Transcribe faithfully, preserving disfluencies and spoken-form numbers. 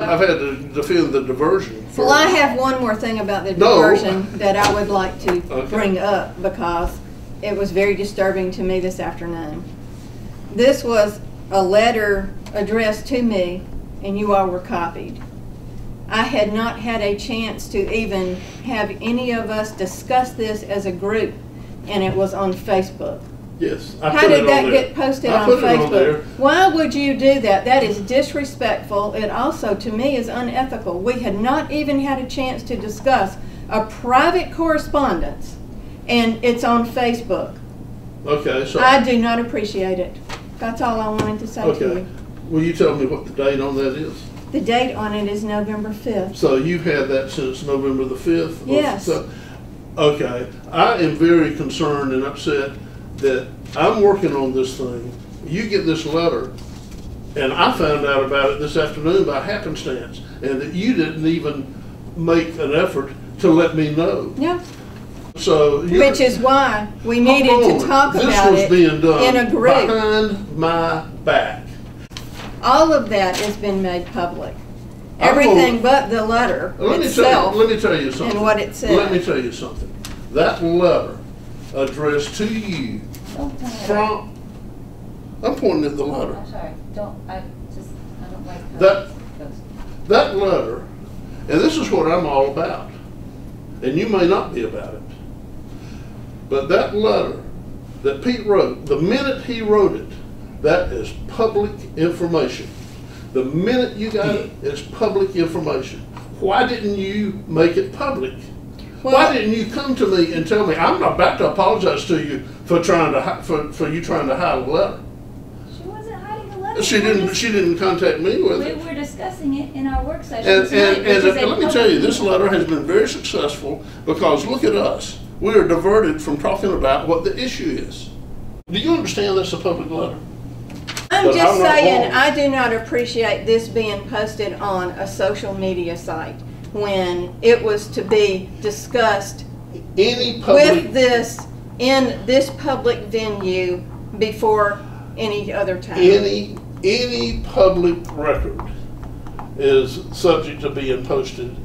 I've had to defend the diversion. Well, I have one more thing about the diversion no. that I would like to okay. bring up, because it was very disturbing to me this afternoon. This was a letter addressed to me, and you all were copied. I had not had a chance to even have any of us discuss this as a group, and it was on Facebook. Yes, I How put did it that on get posted I on put Facebook? It on there. Why would you do that? That is disrespectful. It also, to me, is unethical. We had not even had a chance to discuss a private correspondence, and it's on Facebook. Okay, so I do not appreciate it. That's all I wanted to say okay. to you. Will you tell me what the date on that is? The date on it is November fifth. So you've had that since November the fifth? Yes. So, okay. I am very concerned and upset that I'm working on this thing. You get this letter, and I found out about it this afternoon by happenstance, and that you didn't even make an effort to let me know. Yeah. So which is why we needed to talk this about was it being done in a group. Behind my back. All of that has been made public. Everything told, but the letter let itself. Me tell you, let me tell you something. And what it said. Let me tell you something. That letter addressed to you from. I'm pointing at the letter. I'm sorry. Don't. I just. I don't like how that. Goes. That letter, and this is what I'm all about, and you may not be about it, but that letter that Pete wrote, the minute he wrote it, that is public information. The minute you got it, it's public information. Why didn't you make it public? Well, why didn't you come to me and tell me? I'm not about to apologize to you for trying to for for you trying to hide a letter. She wasn't hiding the letter. She didn't. Just, she didn't contact me with we it. We were discussing it in our work session and, tonight. And, and, and let me tell you, this letter has been very successful because look at us. We are diverted from talking about what the issue is. Do you understand that's a public letter? I'm but just I'm saying I do not appreciate this being posted on a social media site when it was to be discussed any public, with this in this public venue before any other time. Any any public record is subject to being posted